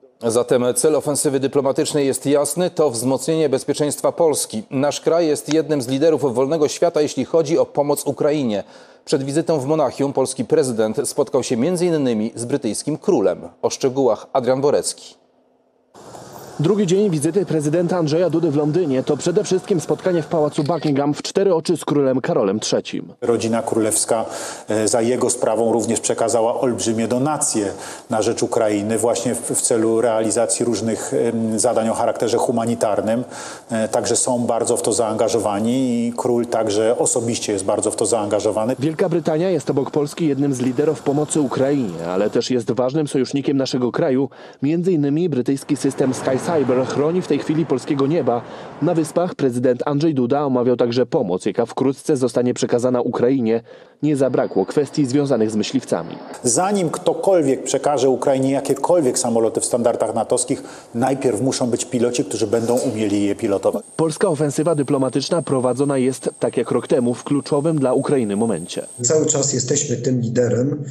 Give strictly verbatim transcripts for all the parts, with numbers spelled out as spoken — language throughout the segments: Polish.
Zatem cel ofensywy dyplomatycznej jest jasny, to wzmocnienie bezpieczeństwa Polski. Nasz kraj jest jednym z liderów wolnego świata, jeśli chodzi o pomoc Ukrainie. Przed wizytą w Monachium polski prezydent spotkał się między innymi z brytyjskim królem. O szczegółach Adrian Borecki. Drugi dzień wizyty prezydenta Andrzeja Dudy w Londynie to przede wszystkim spotkanie w pałacu Buckingham w cztery oczy z królem Karolem trzecim. Rodzina królewska za jego sprawą również przekazała olbrzymie donacje na rzecz Ukrainy właśnie w, w celu realizacji różnych zadań o charakterze humanitarnym. Także są bardzo w to zaangażowani i król także osobiście jest bardzo w to zaangażowany. Wielka Brytania jest obok Polski jednym z liderów pomocy Ukrainie, ale też jest ważnym sojusznikiem naszego kraju. Między innymi brytyjski system Sky Cyber chroni w tej chwili polskiego nieba. Na Wyspach prezydent Andrzej Duda omawiał także pomoc, jaka wkrótce zostanie przekazana Ukrainie. Nie zabrakło kwestii związanych z myśliwcami. Zanim ktokolwiek przekaże Ukrainie jakiekolwiek samoloty w standardach natowskich, najpierw muszą być piloci, którzy będą umieli je pilotować. Polska ofensywa dyplomatyczna prowadzona jest, tak jak rok temu, w kluczowym dla Ukrainy momencie. Cały czas jesteśmy tym liderem.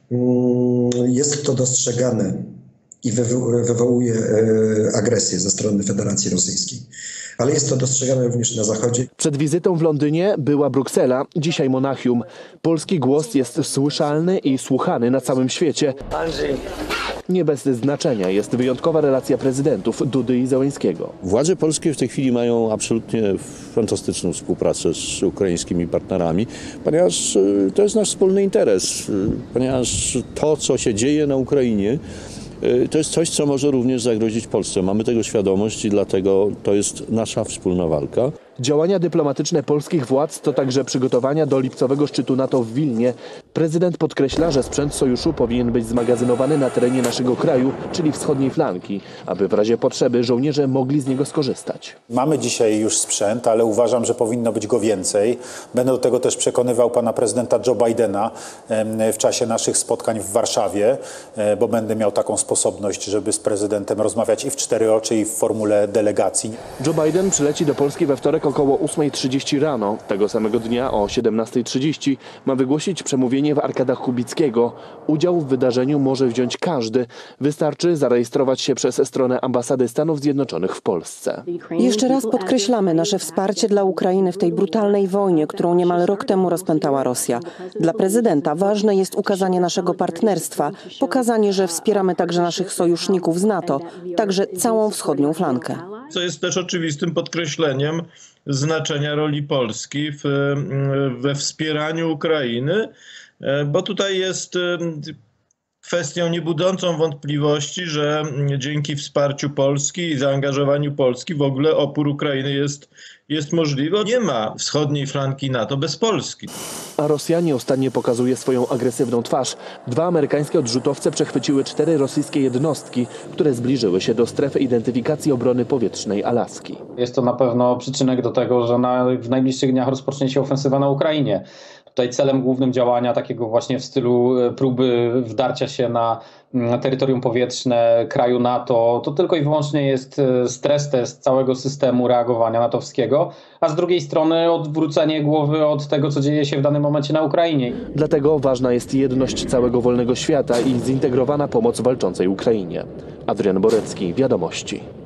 Jest to dostrzegane i wywołuje agresję ze strony Federacji Rosyjskiej. Ale jest to dostrzegane również na Zachodzie. Przed wizytą w Londynie była Bruksela, dzisiaj Monachium. Polski głos jest słyszalny i słuchany na całym świecie. Andrzej. Nie bez znaczenia jest wyjątkowa relacja prezydentów Dudy i Zełenskiego. Władze polskie w tej chwili mają absolutnie fantastyczną współpracę z ukraińskimi partnerami, ponieważ to jest nasz wspólny interes, ponieważ to, co się dzieje na Ukrainie, to jest coś, co może również zagrozić Polsce. Mamy tego świadomość i dlatego to jest nasza wspólna walka. Działania dyplomatyczne polskich władz to także przygotowania do lipcowego szczytu NATO w Wilnie. Prezydent podkreśla, że sprzęt sojuszu powinien być zmagazynowany na terenie naszego kraju, czyli wschodniej flanki, aby w razie potrzeby żołnierze mogli z niego skorzystać. Mamy dzisiaj już sprzęt, ale uważam, że powinno być go więcej. Będę do tego też przekonywał pana prezydenta Joe Bidena w czasie naszych spotkań w Warszawie, bo będę miał taką sposobność, żeby z prezydentem rozmawiać i w cztery oczy, i w formule delegacji. Joe Biden przyleci do Polski we wtorek około ósmej trzydzieści rano. Tego samego dnia o siedemnastej trzydzieści ma wygłosić przemówienie w Arkadach Kubickiego. Udział w wydarzeniu może wziąć każdy. Wystarczy zarejestrować się przez stronę Ambasady Stanów Zjednoczonych w Polsce. Jeszcze raz podkreślamy nasze wsparcie dla Ukrainy w tej brutalnej wojnie, którą niemal rok temu rozpętała Rosja. Dla prezydenta ważne jest ukazanie naszego partnerstwa, pokazanie, że wspieramy także naszych sojuszników z NATO, także całą wschodnią flankę. Co jest też oczywistym podkreśleniem znaczenia roli Polski w, we wspieraniu Ukrainy, bo tutaj jest kwestią niebudzącą wątpliwości, że dzięki wsparciu Polski i zaangażowaniu Polski w ogóle opór Ukrainy jest, jest możliwy. Nie ma wschodniej flanki NATO bez Polski. A Rosja nieustannie pokazuje swoją agresywną twarz. Dwa amerykańskie odrzutowce przechwyciły cztery rosyjskie jednostki, które zbliżyły się do strefy identyfikacji obrony powietrznej Alaski. Jest to na pewno przyczynek do tego, że na, w najbliższych dniach rozpocznie się ofensywa na Ukrainie. Tutaj celem głównym działania takiego właśnie w stylu próby wdarcia się na terytorium powietrzne kraju NATO to tylko i wyłącznie jest stres test całego systemu reagowania natowskiego, a z drugiej strony odwrócenie głowy od tego, co dzieje się w danym momencie na Ukrainie. Dlatego ważna jest jedność całego wolnego świata i zintegrowana pomoc walczącej Ukrainie. Adrian Borecki, Wiadomości.